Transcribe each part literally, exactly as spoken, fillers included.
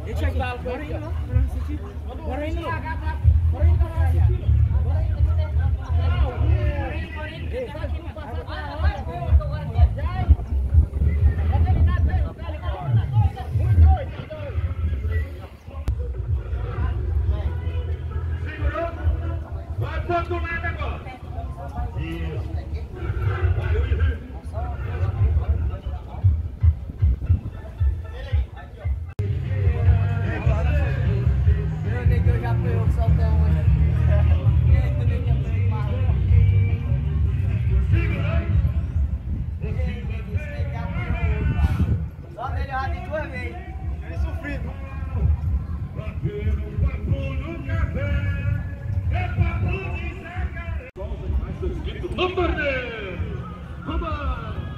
Deixa aqui. Bora indo lá. Bora assistir. Bora indo lá. Bora indo lá assistir. Bora indo lá. Vai pro outro lado agora. Isso. Eu já fui eu que soltamos hoje. Só dele errado em duas vezes. Ele sofrido. No torneio! Vamos!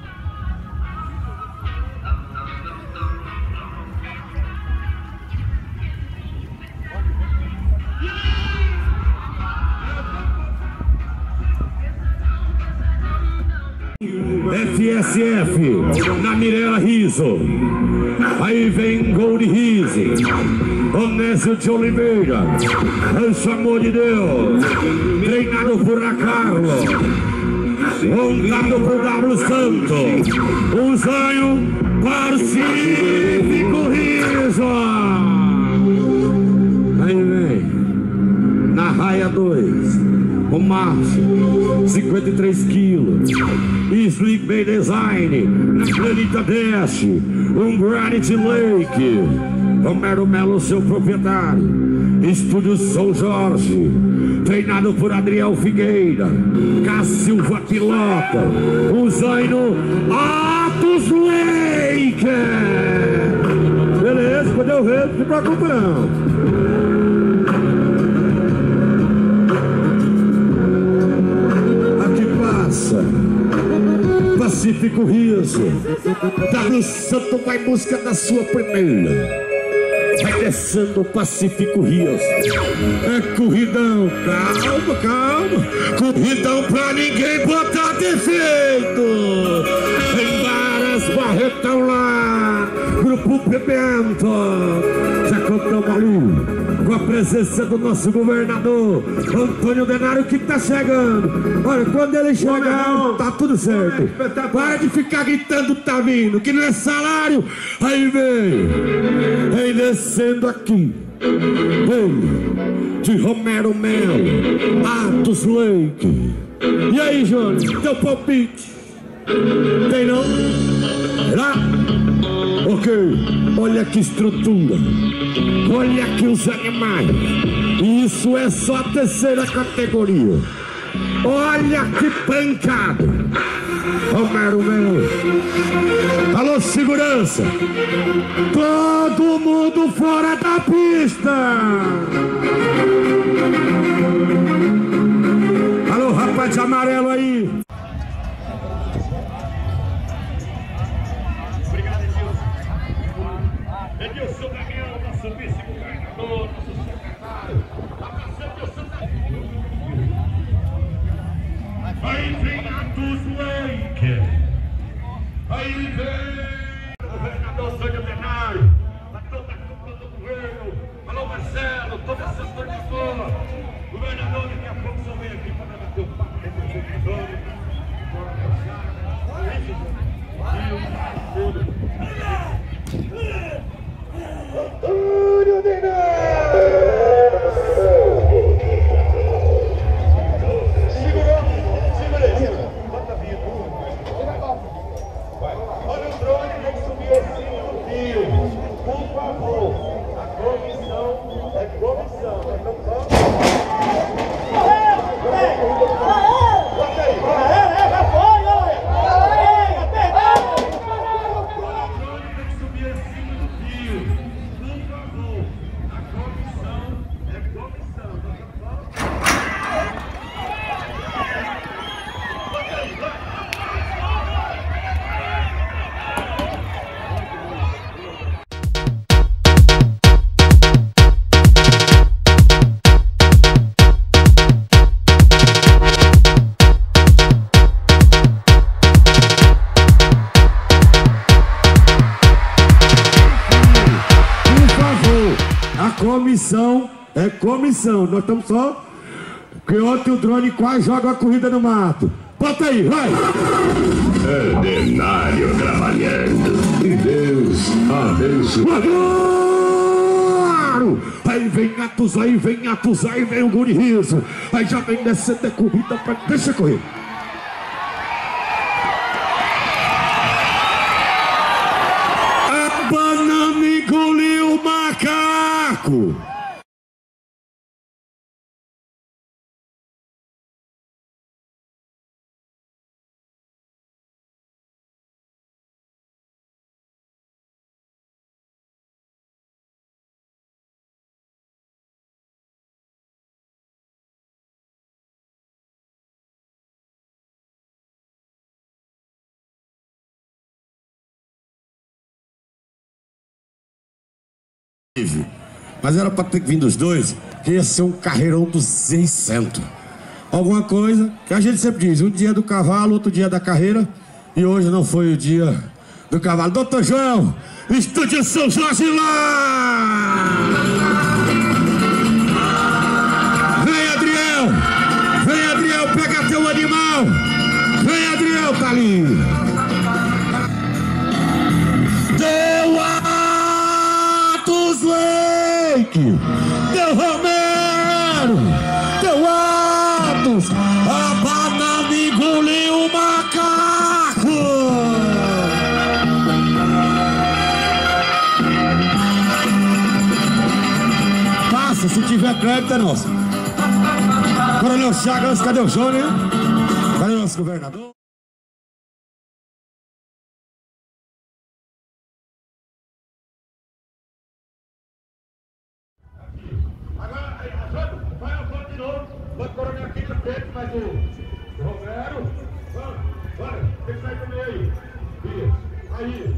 F S F na Mirella Riso. Aí vem Gold Rise, Onésio de Oliveira, Anjo Amor de Deus, treinado por A. Carlos, montado por W. Santo, um sonho Pacífico Riso. Aí vem na raia dois, o Márcio, cinquenta e três quilos, Slick Bay Design, na Planeta Dash, um Granite Lake, Romero Melo, seu proprietário, Estúdio São Jorge, treinado por Adriel Figueira, Cassilva Pilota, o Zaino Atos Lake. Beleza, quando eu ver, não se preocupa não. Pacífico Riso, W. Santo vai em busca da sua primeira. Vai descendo o Pacífico Riso. É corridão, calma, calma. Corridão pra ninguém botar defeito. Tem várias Barretão lá. Grupo Pimenta. Já contamos ali com a presença do nosso governador Antônio Denário, que tá chegando. Olha, quando ele chegar, tá tudo certo. Para de ficar gritando, tá vindo, que não é salário. Aí vem, vem descendo aqui, vem de Romero Melo, Atos Lake. E aí, Jônio, teu palpite? Tem não? Será? Ok, olha que estrutura, olha aqui os animais. Isso é só a terceira categoria. Olha que pancada. Romero Melo. Alô, segurança. Todo mundo fora da pista. Alô, rapaz de amarelo aí. Edilson Daniel, nosso vice-governador, nosso secretário, abraçando o Santa. Aí vem Atos Lake, aí vem o governador Antônio Denário, a toda a cúpula do governo, alô Marcelo, toda essa turma, governador, daqui a pouco só vem aqui para bater o papo com o governador, Antônio Denário! Segurou, segura, bota vindo. Olha o drone, tem que subir assim no fio. Por favor, a comissão é comissão, é comissão. Bota aí, vai foi, olha! O drone tem que subir assim no fio. comissão, é comissão. Nós estamos só... Porque ontem o drone quase joga a corrida no mato. Bota aí, vai! Ordinário trabalhando. E Deus abençoe. Claro! Aí vem Atos, aí vem Atos, aí vem o Guri Riso. Aí já vem descendo a corrida pra... Deixa correr. A banana engoliu o macaco. Mas era para ter que vir dos dois, que ia ser um carreirão dos seiscentos. Alguma coisa que a gente sempre diz, um dia do cavalo, outro dia da carreira. E hoje não foi o dia do cavalo. Doutor João, Estúdio São Jorge lá! Vem, Adriel! Vem, Adriel, pega teu animal! Vem, Adriel, tá ali! Deu Atos Leite! Deu Romero! Deu Atos! A banana engoliu o macaco! Passa, se tiver crédito é nosso. Coronel Chagas, cadê o Jônia? Cadê o nosso governador? Mas o Romero, vai, tem que sair também aí. Isso, aí.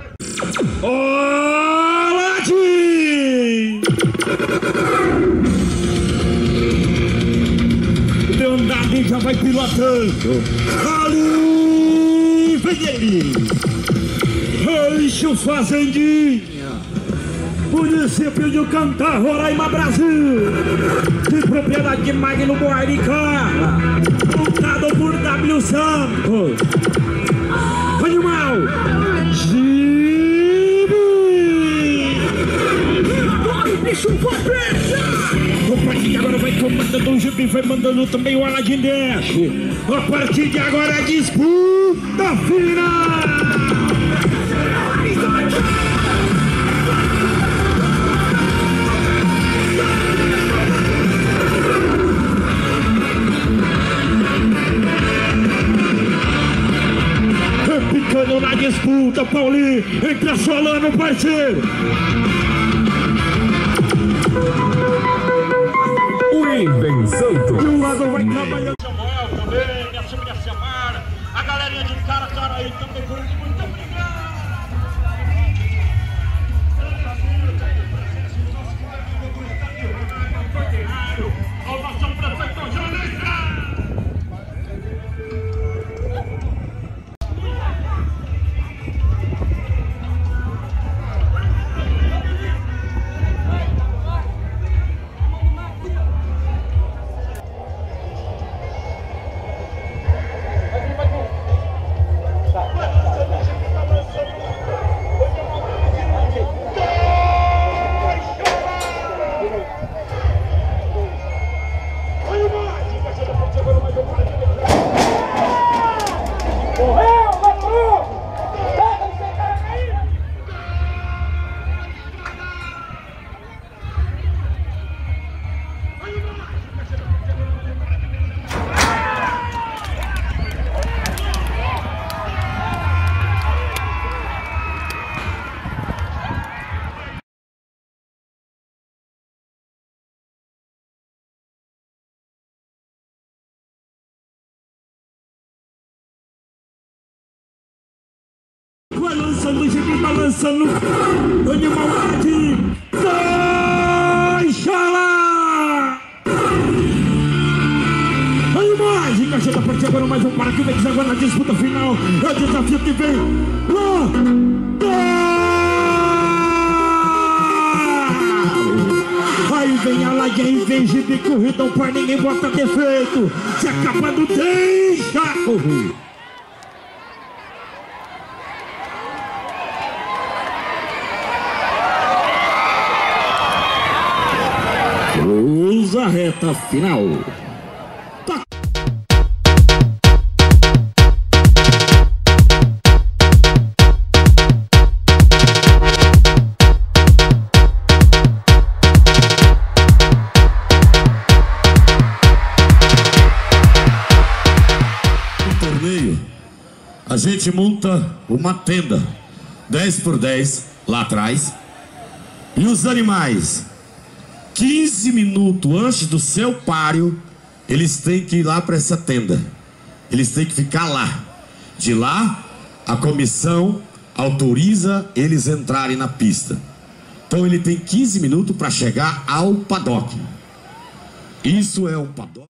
Oladim! O Leonardo já vai pilotando. Ali vem ele. Rancho Fazendinha. Município de Cantar, Roraima, Brasil. De propriedade de Magno Moaricara. Montado por W Santos. Animal. Gibi. Bicho forte. A partir de agora vai comandando o Gibi, vai mandando também o Aladim Deco. A partir de agora é disputa final. Ficando na disputa, Paulinho, entra Solano, parceiro. O Iven Santos. De um lado vai trabalhando. Samuel também, minha família Samara, a galerinha de cara a cara aí também, muito obrigado. Ao nosso prefeito jornalista. Vai lançando o Gibi, tá lançando o animal aqui. Deixa lá! A imagem, caixa da parte agora mais um para que vem agora na disputa final. É o desafio que vem lá. Olha aí, vem de corridão pra ninguém bota defeito. Se acabando, deixa correr. Usa a reta final. Tá. A gente monta uma tenda dez por dez lá atrás. E os animais, quinze minutos antes do seu páreo, eles têm que ir lá para essa tenda. Eles têm que ficar lá. De lá, a comissão autoriza eles entrarem na pista. Então ele tem quinze minutos para chegar ao paddock. Isso é um paddock.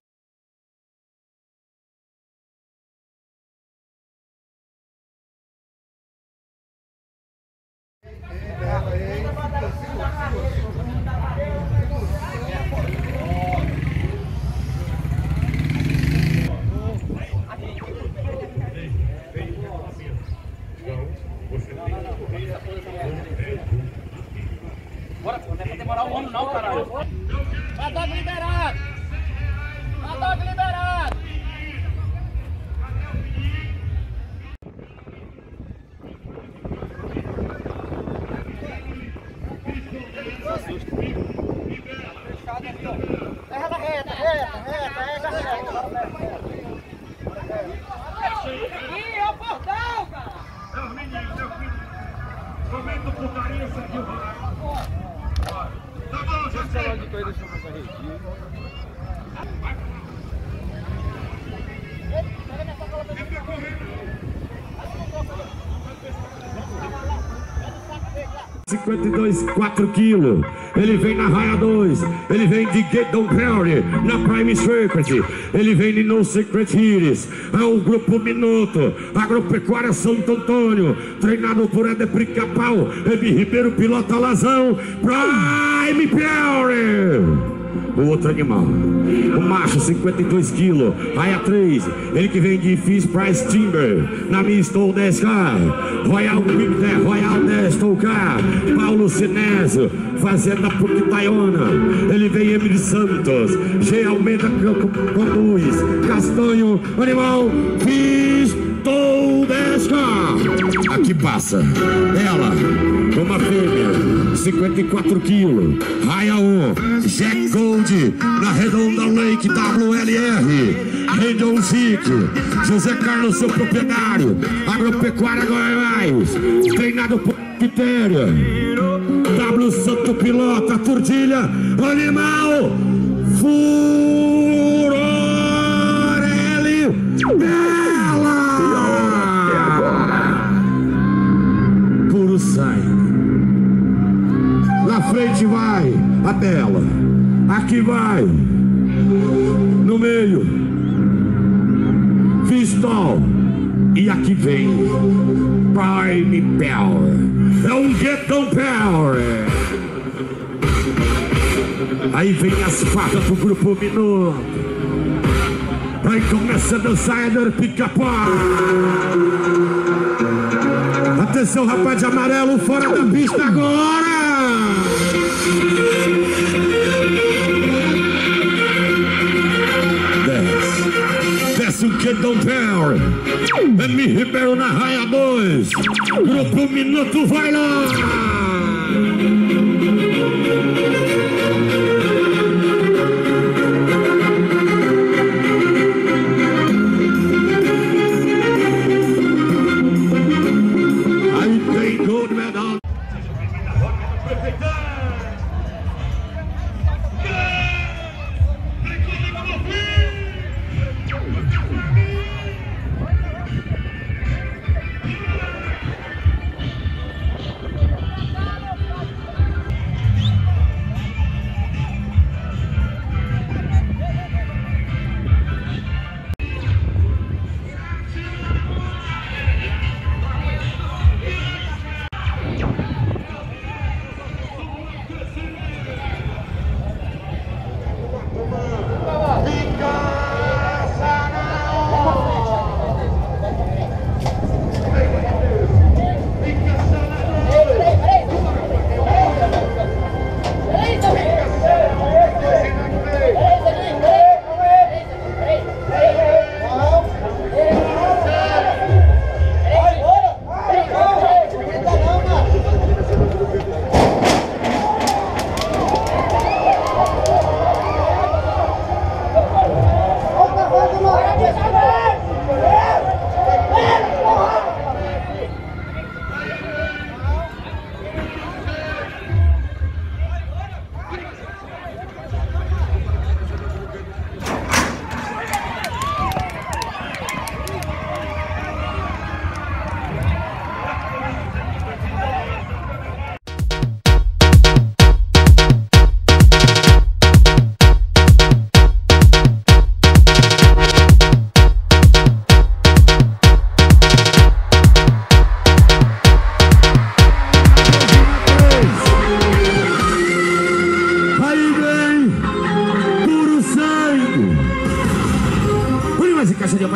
Bora, pô, não é pra demorar um ano não, caralho. Paddock liberado! Paddock liberado! Fechado aqui, ó. Reta, reta, reta, reta, reta, reta. Aqui, é o portão, cara! É os meninos, é os meninos. Comendo putaria isso aqui, ó. Tá bom, já sei. De coisa, deixa eu passar registro. cinquenta e dois, quatro quilos. Ele vem na raia dois. Ele vem de Get Down Perry na Prime Secret. Ele vem de No Secret Heroes. É o grupo Minuto. Agropecuária Santo Antônio. Treinado por Eder Pica-Pau. Ebi Ribeiro, pilota Lazão. Prime Perry. O outro animal, o macho, cinquenta e dois quilos, raia três, ele que vem de Fish Price Timber, na Mistou dez K, Royal Big dez, Royal dez, Toucar, Paulo Sinésio, Fazenda Puquitaiona, ele vem Emily Santos, G. Almeida conduz, Castanho, animal, Fish Tou dez K, aqui passa, ela, uma fêmea, cinquenta e quatro quilos, raia um, Jack Gold, na Redonda Lake, W L R, Rendon Zico, José Carlos, seu proprietário, Agropecuária Goiás, treinado por Quitéria, W Santo Pilota, Turdilha, animal, Furorelli, Bela, puro sangue. Na frente vai a Bela, aqui vai, no meio, Pistol, e aqui vem Prime Power, é um Get Down Power. Aí vem as fadas pro grupo Minuto, aí começa a dançar Eder Pica-Pau. Atenção, rapaz de amarelo, fora da pista agora. Desce, desce o Get Down Power. M. Ribeiro na raia dois. Grupo Minuto vai lá. Aí tem gold medal.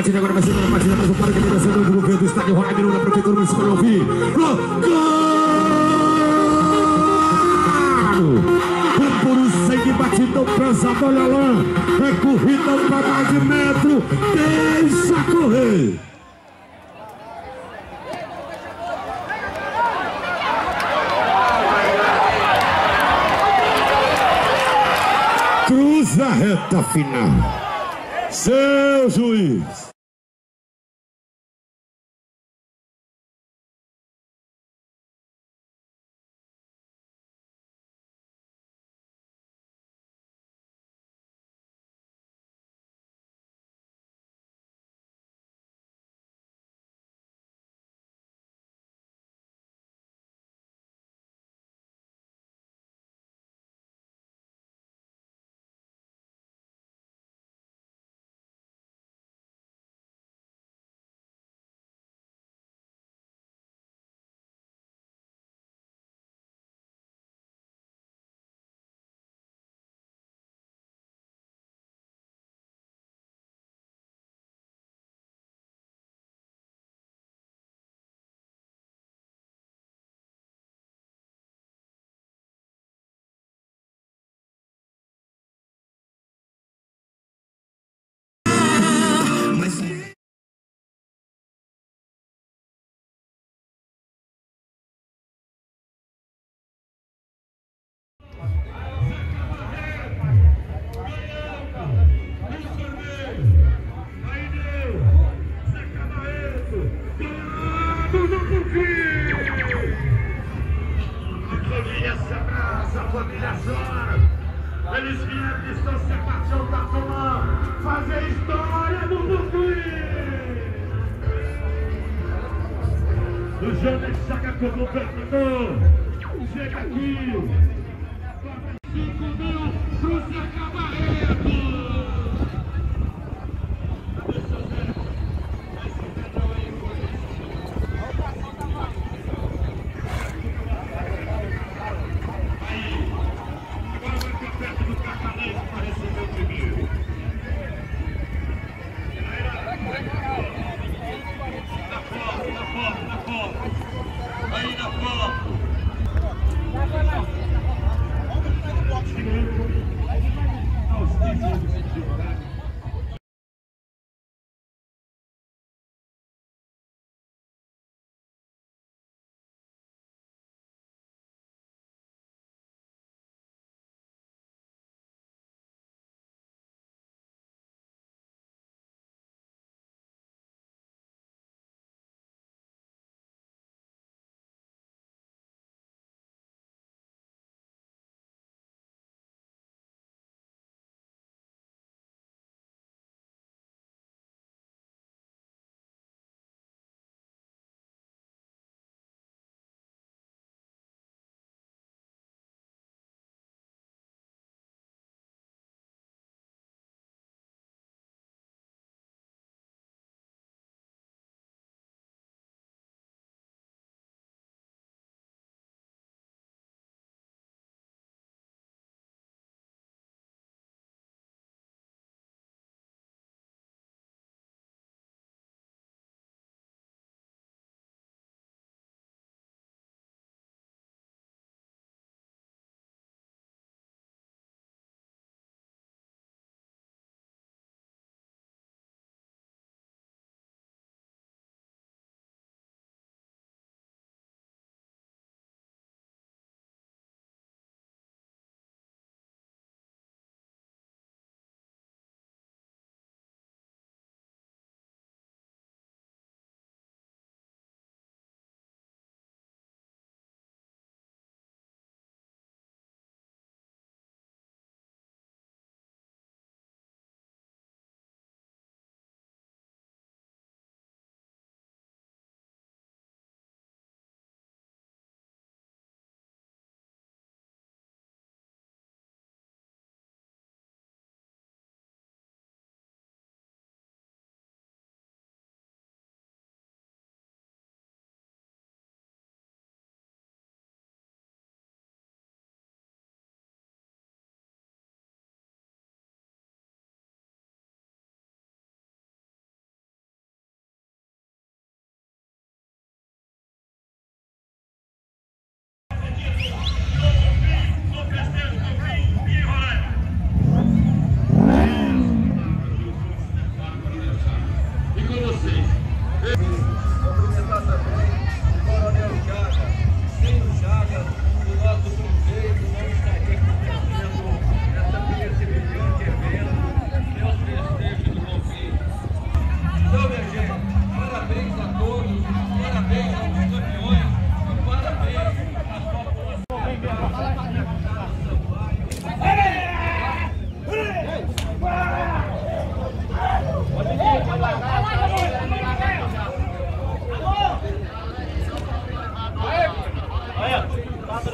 batida, agora vai ser a batida, mas o para que ele desceu do governo do estádio Roraima da Prefeitura Municipal de Alvi. Gol! Por um sangue batidão pesado, olha lá. É corrida para mais de metro. Deixa correr. Cruza a reta final. Seu juiz. Família chora, eles vieram de São Sebastião da Tomã fazer história no Bucuí. O Jones saca como perdedor, chega aqui, cinco mil pro Zé Cabarreto. Aí na foto.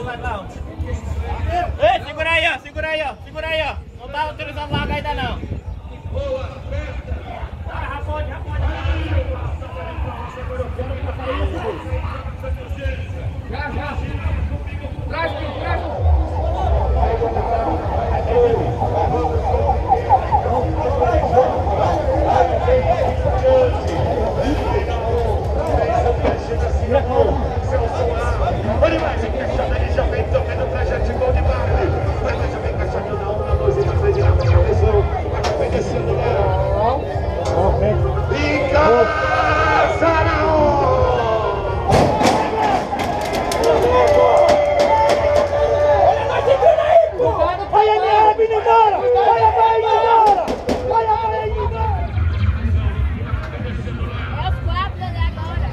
não. Ei, segura aí, ó, segura aí, ó, segura aí, ó. Não tá utilizando larga ainda não. Ah, já pode, já pode. Já, já. Traz, traz. Olha mais, aqui a chama, ele já vem tocando o trajeto de gol de baile. Mas já vem encaixando na uma, dois, na frente, na frente, atenção. Vem descendo lá. E Casarão! Olha a minha rabina embora! Olha a minha embora! Olha a minha embora! É os quatro agora.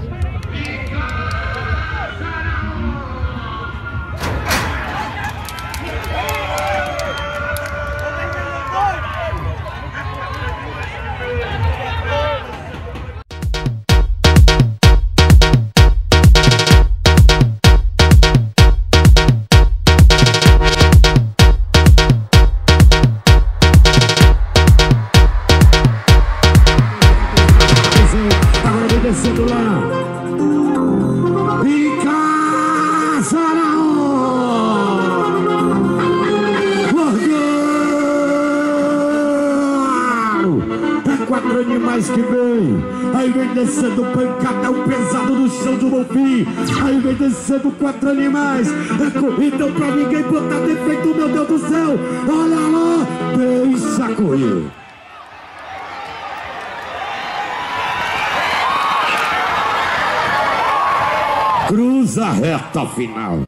Descendo lá e Casarão é quatro animais que vem, aí vem descendo pancadão pesado no chão do Bonfim, aí vem descendo quatro animais, é corrida pra ninguém botar defeito, meu Deus do céu, olha lá, deixa correr. Cruza a reta final.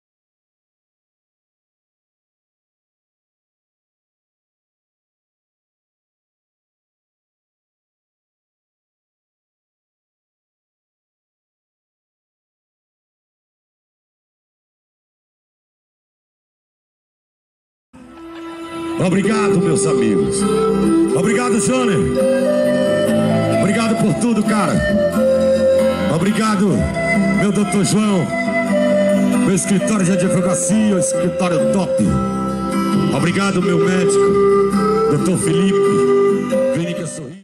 Obrigado, meus amigos. Obrigado, Johnny. Obrigado por tudo, cara. Obrigado, meu doutor João, meu escritório de advocacia, escritório top. Obrigado, meu médico, doutor Felipe, Clínica Sorriso.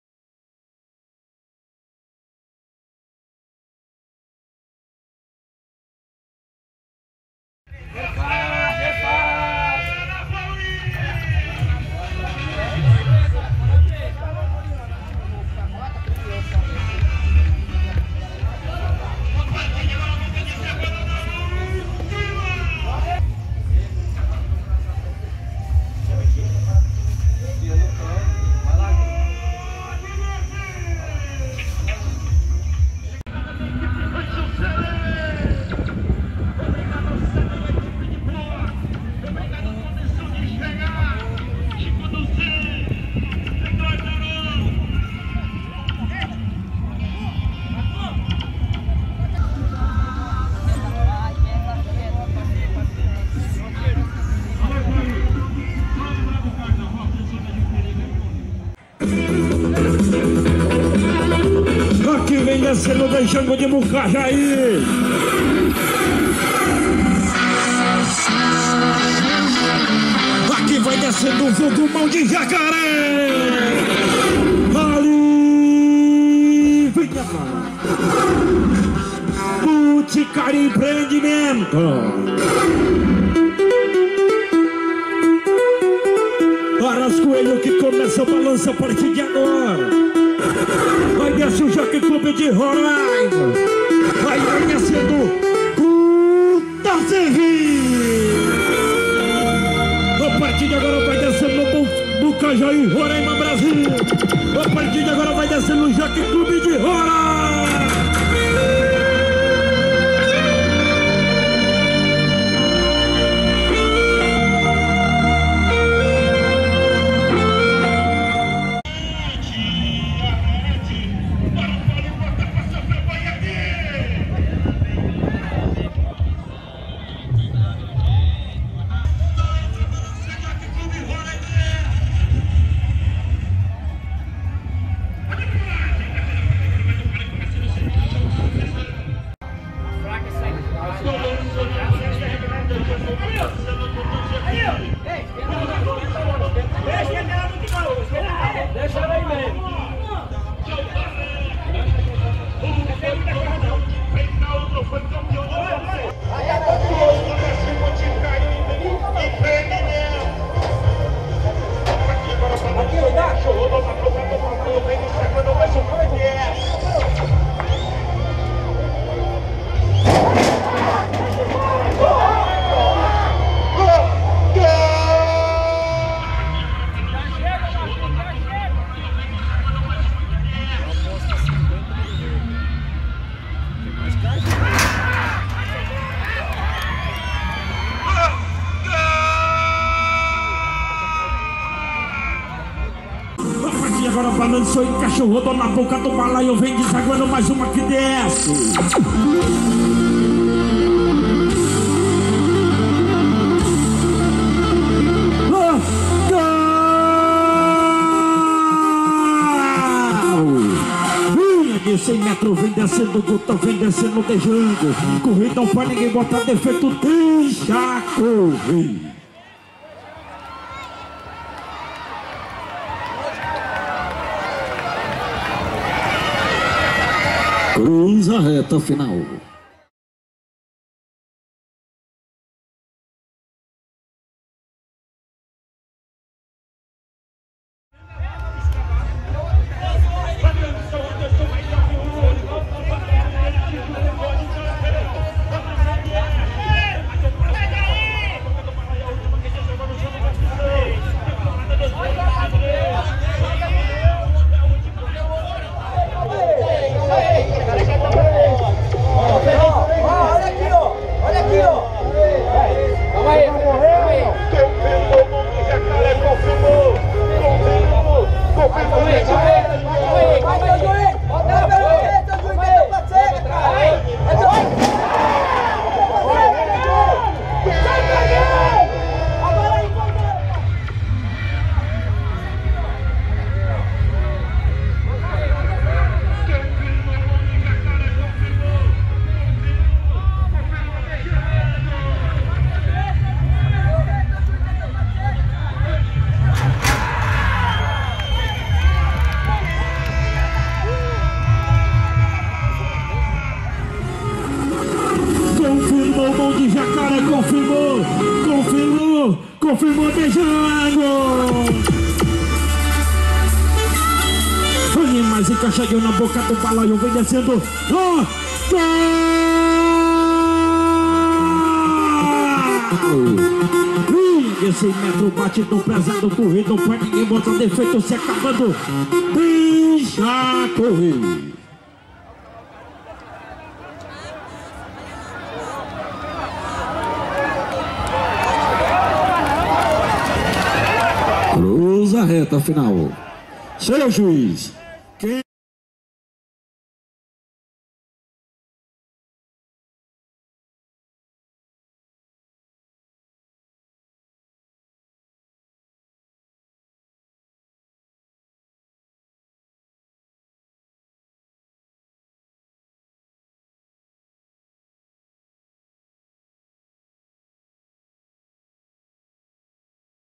Aqui vem descendo da Jango de Mucajaí. Aqui vai descendo o vulgo Mão de Jacaré. Ali vem a Boticário Empreendimento. Aras Coelho que começa a balança a partir de agora. Vai descer o Jockey Clube de Roraima. Vai, vai descendo o Tarcevin. A partir de agora vai descendo o Mucajaí, Roraima, Brasil. A partir de agora vai descendo o Jockey Clube de Roraima. balançou, encaixou, rodou na boca do balaio, vem desaguando mais uma que desce. De cem metros vem descendo, gota vem descendo, beijando. Corrida não faz ninguém botar defeito, deixa correr. Cruza a reta final. Confirmou, mão de jacaré, confirmou, confirmou, confirmou, beijando. Animais encaixadinho na boca do balaio, vem descendo. Oh, oh. Esse metro bate no pesado, corrido, pra ninguém botar defeito, se acabando. Deixa correr. Cruza a reta final. Senhor juiz.